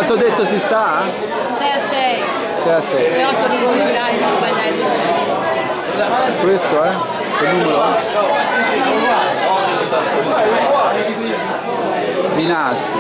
Quanto ho detto si sta? 6 a 6. 6 a 6. E 8 di comunità in Questo è? Che numero? Binassi.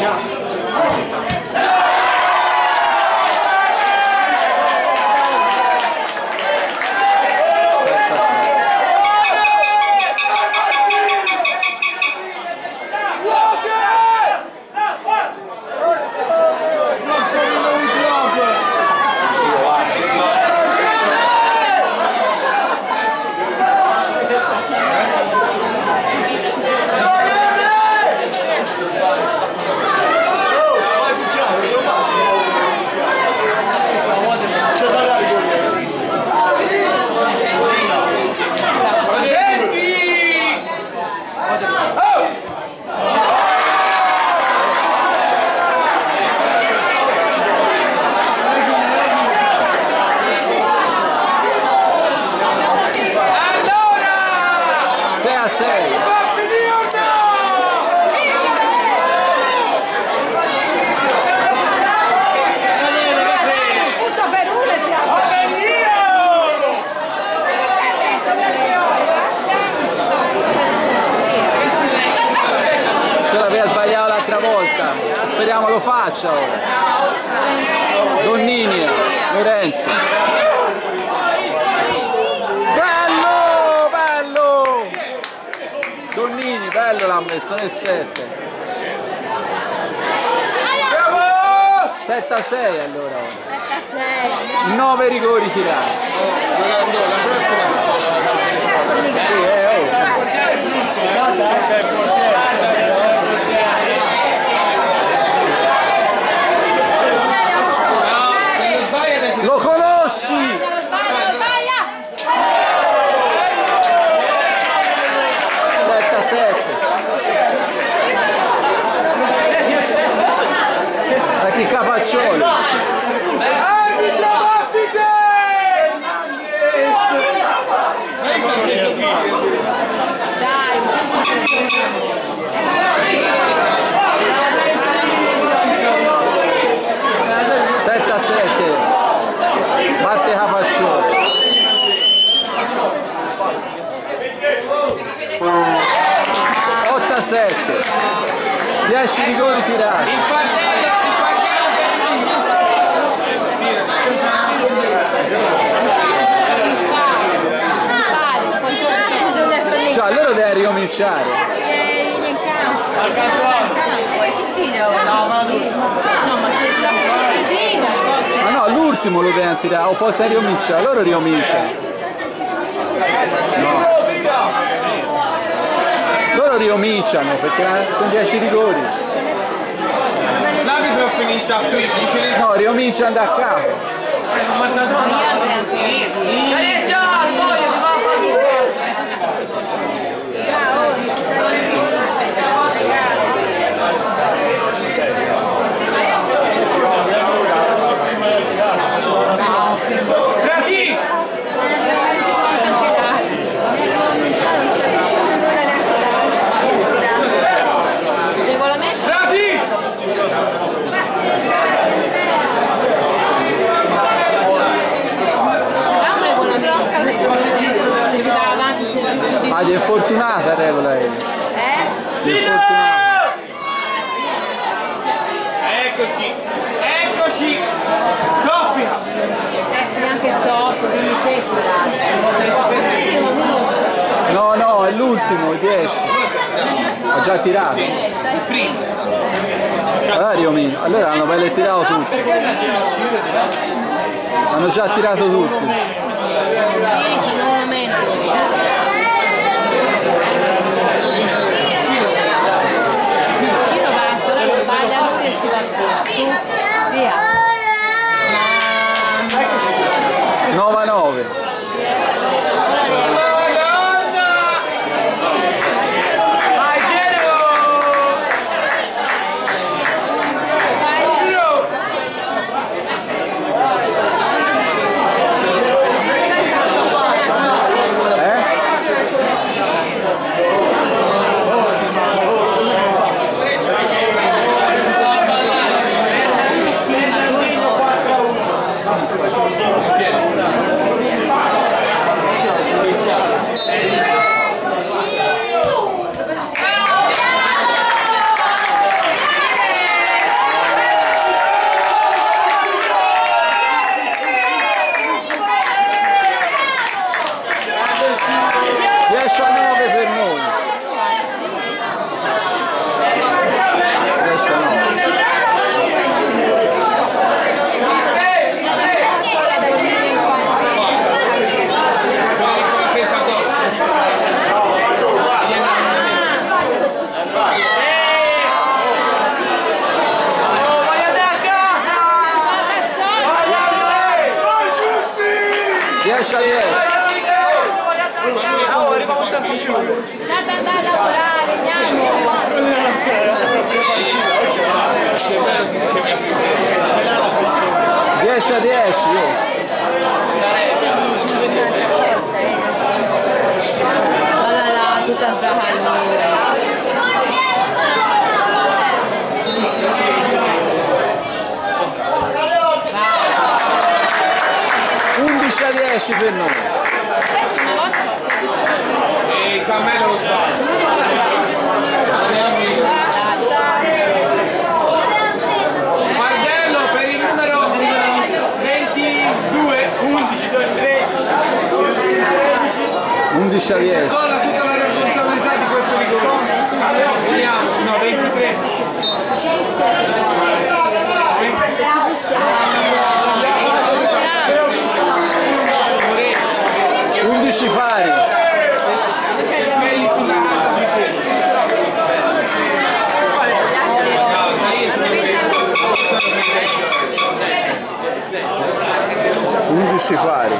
Volta, speriamo lo faccia ora. Donnini, Lorenzo. Bello, bello! Donnini, bello l'ha messo nel 7. 7 a 6 allora. 9 rigori tirati. Lo conosci? 7 a 7. Ma che capacciolo! Arbitra battite! 7 a 7. Batte Capacciolo. 8 a 7. 10 rigori tirati. Cioè, allora deve ricominciare. Ma no, l'ultimo lo deve tirare, o poi se ricomincia, allora ricomincia. No. Loro ricominciano perché sono 10 rigori. L'arbitro è finita qui. No, ricomincia ad andare a capo. Ma di è fortunata regola lei. Di è fortunata. Eccoci, eccoci. Coppia. Neanche zoppo, dimmi te. No, no, è l'ultimo, il 10. Ha già tirato. Il primo. Allora ricomincia. Allora hanno bello tirato tutti. Hanno già tirato tutti. Via. 9 a 9. 10 a 10. Arriva un tempo in più. Andate a lavorare, andiamo. 10 a 10. Guarda là, tutta sbracata. 11 a 10 per noi. E il cammello lo sbaglia. Mardello per il numero 22. 11, 13. 11 a 10. Colla tutta la responsabilità di questo rigore. Vediamo, no, 23. 11 fari. Quelli sulla carta più te. No, sai io sono 11 fari.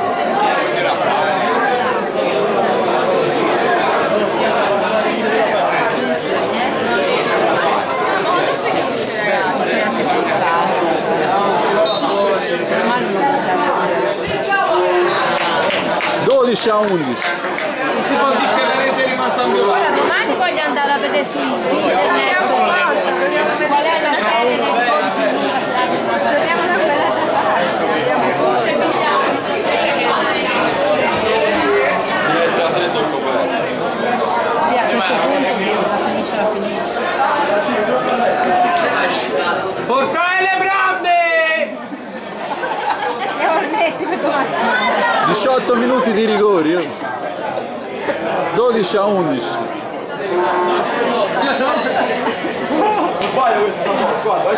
A 11. non si può dire che la rete è rimasta angolata. Ora domani voglio andare a vedere su internet qual è la serie del codice via, a questo punto finisce la finisce. Portare le brande! 18 minuti di rigori. 12 a 11. Non sbaglio questa squadra,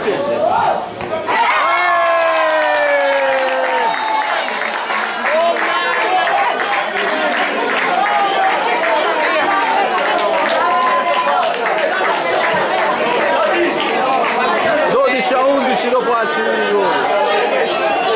a 11 dopo calcio di rigore.